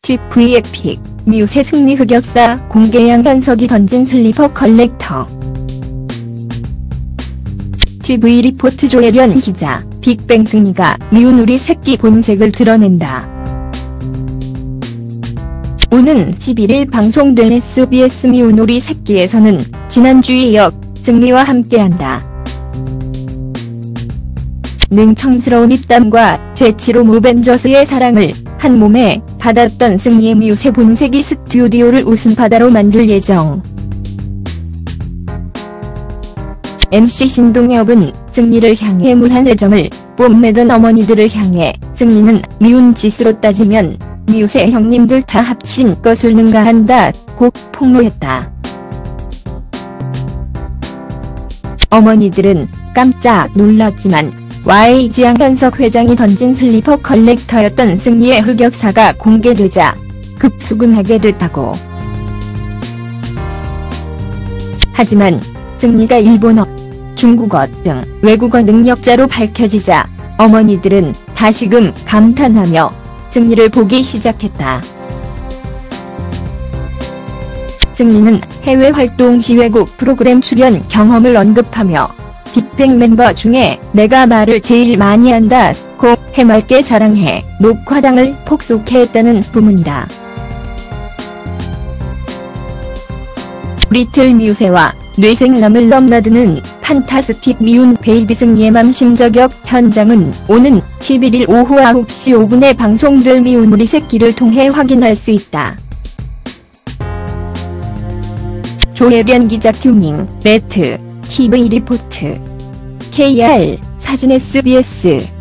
TV 에픽, 뮤세 승리 흑역사 공개 양현석이 던진 슬리퍼 컬렉터. TV 리포트 조혜련 기자, 빅뱅 승리가 미운 우리 새끼 본색을 드러낸다. 오는 11일 방송된 SBS 미운 우리 새끼에서는 지난주에 이어 승리와 함께한다. 능청스러운 입담과 재치로 무벤져스의 사랑을 한 몸에 받았던 승리의 뮤세 본색이 스튜디오를 웃음바다로 만들 예정. MC 신동엽은 승리를 향해 무한 애정을 뽐내던 어머니들을 향해 승리는 미운 짓으로 따지면 뮤세 형님들 다 합친 것을 능가한다 고 폭로했다. 어머니들은 깜짝 놀랐지만 YG 양현석 회장이 던진 슬리퍼 컬렉터였던 승리의 흑역사가 공개되자 급수근하게 됐다고. 하지만 승리가 일본어, 중국어 등 외국어 능력자로 밝혀지자 어머니들은 다시금 감탄하며 승리를 보기 시작했다. 승리는 해외 활동 시 외국 프로그램 출연 경험을 언급하며 빅뱅 멤버 중에 내가 말을 제일 많이 한다고 해맑게 자랑해 녹화당을 폭소케했다는 부문이다. 리틀 뮤세와 뇌생남을 넘나드는 판타스틱 미운 베이비 승리의 맘심저격 현장은 오는 11일 오후 9시 5분에 방송될 미운 우리 새끼를 통해 확인할 수 있다. 조혜련 기자 튜닝, 네트, TV 리포트, KR, 사진 SBS